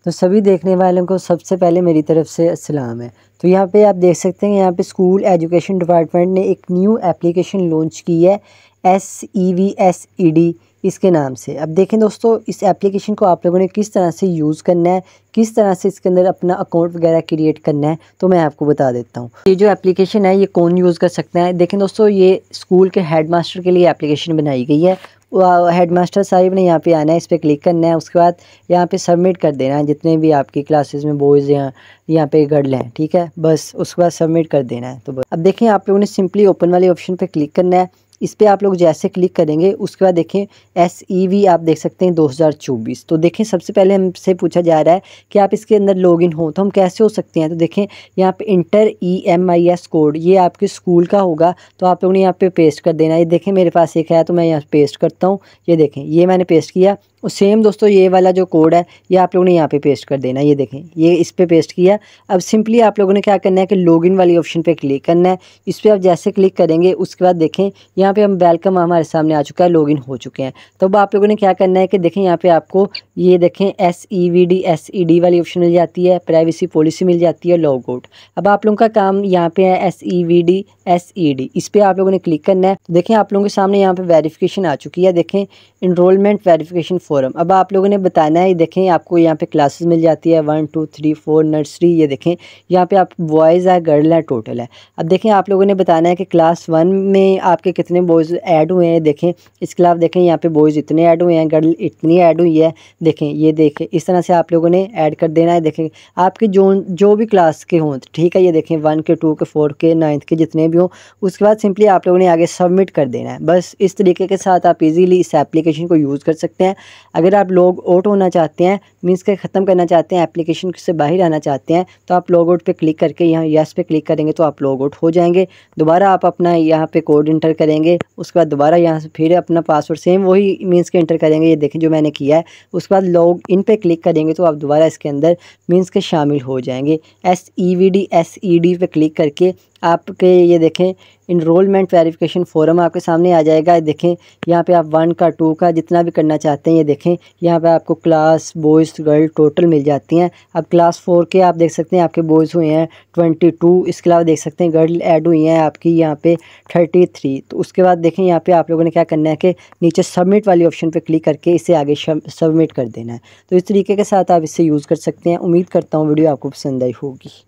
तो सभी देखने वालों को सबसे पहले मेरी तरफ से अस्सलाम है। तो यहाँ पे आप देख सकते हैं यहाँ पे स्कूल एजुकेशन डिपार्टमेंट ने एक न्यू एप्लीकेशन लॉन्च की है SEVSED इसके नाम से। अब देखें दोस्तों, इस एप्लीकेशन को आप लोगों ने किस तरह से यूज़ करना है, किस तरह से इसके अंदर अपना अकाउंट वगैरह क्रिएट करना है, तो मैं आपको बता देता हूँ। ये जो एप्लीकेशन है ये कौन यूज़ कर सकता है। देखें दोस्तों, ये स्कूल के हेडमास्टर के लिए एप्लीकेशन बनाई गई है। हेडमास्टर साहिब ने यहाँ पे आना है, इस पर क्लिक करना है, उसके बाद यहाँ पे सबमिट कर देना है जितने भी आपकी क्लासेस में बॉयज़ यहाँ पे गर्ल हैं, ठीक है। बस उसके बाद सबमिट कर देना है। तो बस अब देखें, आप लोगों ने सिंपली ओपन वाले ऑप्शन पे क्लिक करना है। इस पर आप लोग जैसे क्लिक करेंगे उसके बाद देखें SEV आप देख सकते हैं 2024। तो देखें, सबसे पहले हमसे पूछा जा रहा है कि आप इसके अंदर लॉगिन हो, तो हम कैसे हो सकते हैं। तो देखें यहाँ पे इंटर EMIS कोड, ये आपके स्कूल का होगा, तो आप लोगों ने यहाँ पे पेस्ट कर देना है। ये देखें मेरे पास एक है, तो मैं यहाँ पेस्ट करता हूँ। ये देखें, ये मैंने पेस्ट किया। और सेम दोस्तों ये वाला जो कोड है ये आप लोगों ने यहाँ पे पेस्ट कर देना है। ये देखें, ये इस पे पेस्ट किया। अब सिंपली आप लोगों ने क्या करना है कि लॉगिन वाली ऑप्शन पे क्लिक करना है। इस पर आप जैसे क्लिक करेंगे उसके बाद देखें यहाँ पे हम वेलकम हमारे सामने आ चुका है, लॉगिन हो चुके हैं। तो अब आप लोगों ने क्या करना है कि देखें यहाँ पे आपको ये देखें SEVDSED वाली ऑप्शन मिल जाती है, प्राइवेसी पॉलिसी मिल जाती है, लॉग आउट। अब आप लोगों का काम यहाँ पे है SEVDSED, इस पर आप लोगों ने क्लिक करना है। तो देखें आप लोगों के सामने यहाँ पे वेरिफिकेशन आ चुकी है। देखें इनरोलमेंट वेरिफिकेशन फॉर्म। अब आप लोगों ने बताना है, देखें आपको यहाँ पे क्लासेस मिल जाती है 1 2 3 4 नर्सरी। ये देखें यहाँ पे आप बॉयज़ है, गर्ल है, टोटल है। अब देखें आप लोगों ने बताना है कि क्लास 1 में आपके कितने बॉयज़ ऐड हुए हैं। देखें इसके अलावा देखें यहाँ पे बॉयज़ इतने ऐड हुए हैं, गर्ल इतनी ऐड हुई है। देखें ये देखें इस तरह से आप लोगों ने ऐड कर देना है। देखें आपके जो भी क्लास के हों, ठीक है। ये देखें 1 के 2 के 4 के 9th के जितने भी हों, उसके बाद सिंपली आप लोगों ने आगे सबमिट कर देना है। बस इस तरीके के साथ आप इजीली इस एप्लीकेशन को यूज़ कर सकते हैं। अगर आप लॉग आउट होना चाहते हैं, मीन्स के ख़त्म करना चाहते हैं, एप्लीकेशन से बाहर आना चाहते हैं, तो आप लॉग आउट पे क्लिक करके यहाँ यस पे क्लिक करेंगे तो आप लॉग आउट हो जाएंगे। दोबारा आप अपना यहाँ पे कोड इंटर करेंगे, उसके बाद दोबारा यहाँ से फिर अपना पासवर्ड सेम वही मीन्स के इंटर करेंगे। ये देखें जो मैंने किया है। उसके बाद लॉग इन पे क्लिक करेंगे तो आप दोबारा इसके अंदर मीन्स के शामिल हो जाएंगे। SEVDSED पे क्लिक करके आपके ये देखें इनरोलमेंट वेरिफिकेशन फॉर्म आपके सामने आ जाएगा। देखें यहाँ पे आप 1 का 2 का जितना भी करना चाहते हैं। ये देखें यहाँ पे आपको क्लास बॉयज़ गर्ल टोटल मिल जाती हैं। अब क्लास 4 के आप देख सकते हैं आपके बॉयज़ हुए हैं 22। इसके अलावा देख सकते हैं गर्ल ऐड हुई हैं आपकी यहाँ पे 33। तो उसके बाद देखें यहाँ पे आप लोगों ने क्या करना है कि नीचे सबमिट वाली ऑप्शन पर क्लिक करके इसे आगे सबमिट कर देना है। तो इस तरीके के साथ आप इससे यूज़ कर सकते हैं। उम्मीद करता हूँ वीडियो आपको पसंद आई होगी।